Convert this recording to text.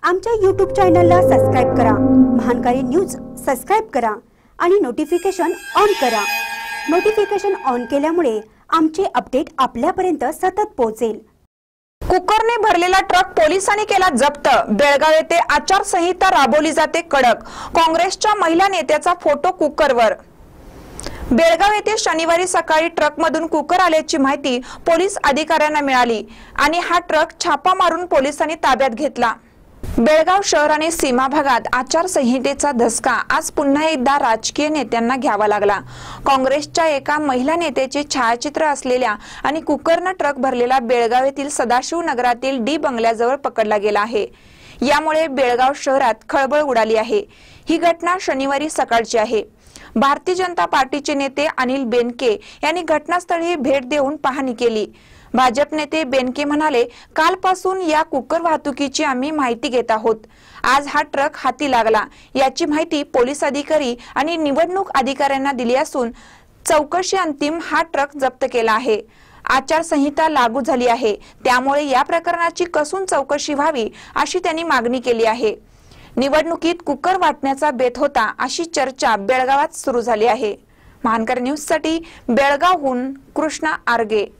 आमच्या YouTube चॅनलला subscribe करा, महानकारी न्यूज सबस्क्राइब करा आणि नोटिफिकेशन ऑन करा। नोटिफिकेशन ऑन केल्यामुळे आमचे अपडेट आपल्यापर्यंत सतत पोहोचेल। कुकरने भरलेला ट्रक पोलिसांनी केला जप्त। बेळगाव येथे आचारसंहिता राबवली जाते कडक। काँग्रेसच्या महिला नेत्याचा फोटो कुकरवर। बेळगाव येथे शनिवारी सकाळी ट्रकमधून कुकर आल्याची माहिती पोलीस अधिकाऱ्यांना मिळाली आणि हा ट्रक छापा मारून पोलिसांनी ताब्यात घेतला। बेळगाव शहर आणि सीमा भागात आचारसंहितेचा धसका आज पुन्हा एकदा राजकीय नेत्यांना घ्यावा लागला। काँग्रेसच्या एका महिला नेत्याचे छायाचित्र असलेल्या आणि कुकरने ट्रक भरलेला बेळगाव येथील सदाशिव नगरातील डी बंगल्याजवळ पकडला गेला आहे। यामुळे बेळगाव शहरात खळबळ उडाली आहे। ही घटना शनिवारी सकाळची आहे। भारतीय जनता पार्टीचे नेते अनिल बेनके यांनी घटनास्थळी भेट देऊन पाहणी केली। भाजप नेते बेनके म्हणाले, कालपासून या कुकर वाहतुकीची आम्ही माहिती घेत आहोत। आज हा ट्रक हाती लागला याची माहिती पोलीस अधिकारी आणि निवडणूक अधिकाऱ्यांना दिली असून चौकशी अंतिम हा ट्रक जप्त केला आहे। आचारसंहिता लागू झाली आहे, त्यामुळे या प्रकरणाची कसून चौकशी व्हावी अशी त्यांनी मागणी केली आहे। निवडणुकीत कुकर वाटण्याचा बेत होता अशी चर्चा बेळगावात सुरू झाली आहे। महानकर न्यूज साठी बेळगावहून कृष्णा आर्गे।